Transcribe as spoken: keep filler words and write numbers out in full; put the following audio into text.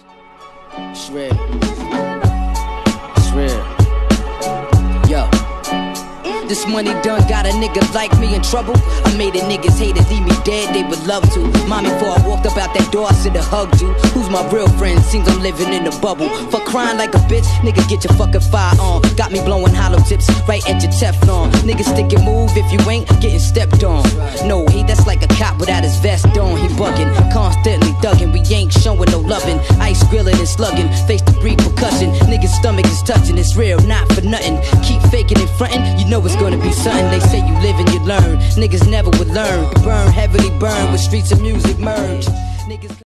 It's real. It's real. Yo. This money done got a nigga like me in trouble. I made a niggas hate it, leave me dead, they would love to. Mommy, before I walked up out that door, I should've hugged you. Who's my real friend? Seems I'm living in a bubble. For crying like a bitch, nigga get your fucking fire on. Got me blowing hollow tips right at your Teflon. Niggas stick and move if you ain't getting stepped on. No, he that's like a cop without his vest on. He bugging, constantly thugging. We ain't showing no loving. Ice grilling and slugging, face to breathe percussion. Niggas stomach is touching, it's real, not for nothing. Keep faking and fronting, you know it's gonna be something. They say you live and you learn. Niggas never would learn. Burn heavily, burn with streets of music merge. Niggas